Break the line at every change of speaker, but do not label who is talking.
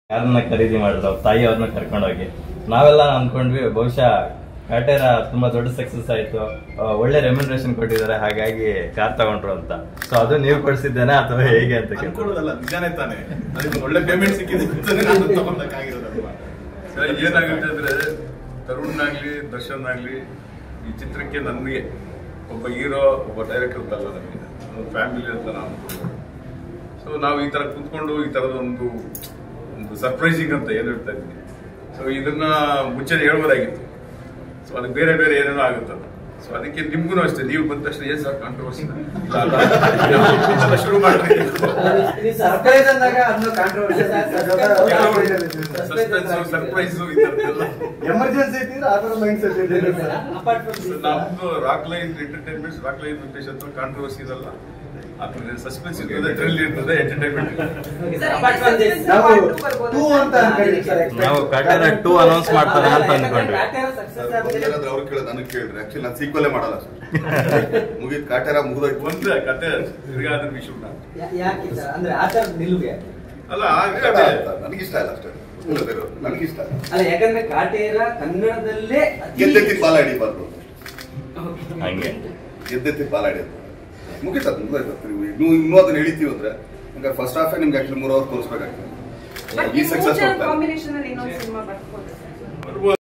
ಯಾರನ್ನ ಖರೀದಿ ಮಾಡಿದ್ರು ತಾಯಿ ಅವ್ರನ್ನ ಕರ್ಕೊಂಡೋಗಿ ನಾವೆಲ್ಲ ಅನ್ಕೊಂಡ್ವಿ ಬಹುಶಃ ಕಾಟೇರ ತುಂಬಾ ದೊಡ್ಡ ಸಕ್ಸಸ್ ಆಯ್ತು, ಒಳ್ಳೆ ರೆಮ್ಯುನರೇಷನ್ ಕೊಟ್ಟಿದ್ದಾರೆ, ಹಾಗಾಗಿ ಕಾರ್ ತಗೊಂಡ್ರು ಅಂತ. ಸೊ ಅದು ನೀವು ಕೊಡಿಸಿದ್ದೇನೆ ಅಥವಾ ಹೇಗೆ ಅಂತ
ಕೇಳ್ಕೊಳ್ಳೋದಲ್ಲ, ನಿಜಾನೇ ತಾನೆ. ಅದಕ್ಕೆ ಒಳ್ಳೆ ಪೇಮೆಂಟ್ ಸಿಕ್ಕಿದೆ ತಗೊಂಡಕ್ಕಾಗಿರೋದಲ್ವಾ. ಏನಾಗುತ್ತೆ ಅಂದ್ರೆ ತರುಣ್ ದರ್ಶನ್ ಆಗ್ಲಿ ಈ ಚಿತ್ರಕ್ಕೆ ನನಗೆ ಒಬ್ಬ ಹೀರೋ ಒಬ್ಬ ಡೈರೆಕ್ಟರ್ ಅಂತಲ್ಲ, ನಮಗೆ ಒಂದು ಫ್ಯಾಮಿಲಿ ಅಂತ ನಾವು. ಸೊ ನಾವು ಈ ತರ ಕುತ್ಕೊಂಡು ಈ ತರದ ಒಂದು ಸರ್ಪ್ರೈಸಿಂಗ್ ಅಂತ ಏನ್ ಹೇಳ್ತಾ ಇದ್ದೀನಿ. ಸೊ ಇದನ್ನ ಮುಂಚೆ ಹೇಳ್ಬೋದಾಗಿತ್ತು. ಸೊ ಅದಕ್ಕೆ ಬೇರೆ ಬೇರೆ ಏನೇನೋ ಆಗುತ್ತೆ. ಸೊ ಅದಕ್ಕೆ ನಿಮ್ಗೂ ಅಷ್ಟೇ, ನೀವು ಬಂದ ತಕ್ಷಣ ಏನ್ ಸರ್ ಕಾಂಟ್ರವರ್ಸಿ ಶುರು ಮಾಡ್ರಿ. ಸರ್ಪ್ರೈಸ್ ನಮ್ದು ರಾಕ್ ಲೈನ್ ಎಂಟರ್ಟೈನ್ಮೆಂಟ್ಸ್, ರಾಕ್ ಲೈನ್ ವೆಂಕಟೇಶ್ ಅಂತ ಕಾಂಟ್ರವರ್ಸಿ ಇದಲ್ಲ, ಸಸ್ಪೆನ್ಸ್ ಇರ್ತದೆ, ಥ್ರಿಲ್ ಇರ್ತದೆ, ಎಂಟರ್ಟೈನ್ಮೆಂಟ್
ನಾವು ಕಾಟೇರ 2 ಅನೌನ್ಸ್ ಮಾಡ್ತಾರೆ ಅಂತ ಅನ್ಕೊಂಡ್ವಿ.
ಅವ್ರು ಕೇಳೋದು ನನಗೆ ಕೇಳಿದ್ರೆ ಆಕ್ಚುಲಿ ನಾನು ಸೀಕ್ವಲ್ಲೇ ಮಾಡಲ್ಲ, ಮುಗಿದ ಕಾಟೇರ ಮುಗಿದೋಯ್ತು
ಒಂದು ಕತೆ ತಿರ್ಗಾ ಅದ್ರ ವಿಷಯ
ಅಂದ್ರೆ ಆತರ ನಿಲುವೆ
ಅಲ್ಲ.
ನನಗಿಷ್ಟ ಇಲ್ಲ ಅಷ್ಟೇ, ನನಗಿಷ್ಟ
ಅಲ್ಲ. ಯಾಕಂದ್ರೆ ಕಾಟೇರ ಕನ್ನಡದಲ್ಲೇ
ಗೆದ್ದೆತ್ತಿ ಬಾಲ ಹಿಡಿಬಾರ್ದು,
ಹಂಗೆ
ಗೆದ್ದೆತ್ತಿ ಬಾಲ ಹಿಡಿಯೋದು ಮುಗಿತ ಮುಗಿದೋಯ್ತು. ಇನ್ನೂ ಅದನ್ನ ಹಿಡಿತೀವಿ ಅಂದ್ರೆ ಹಂಗಾರೆ ಫಸ್ಟ್ ಹಾಫ್ ನಿಮ್ಗೆ ಆಕ್ಚುಲಿ 3 ಅವರ್ ತೋರಿಸ್ಬೇಕಾಗ್ತದೆ. ಈ ಸಕ್ಸಸ್
ಕಾಂಬಿನೇಷನ್ ಅಲ್ಲಿ ಇನ್ನೊಂದು ಸಿನಿಮಾ ಬರ್ಬೋದು.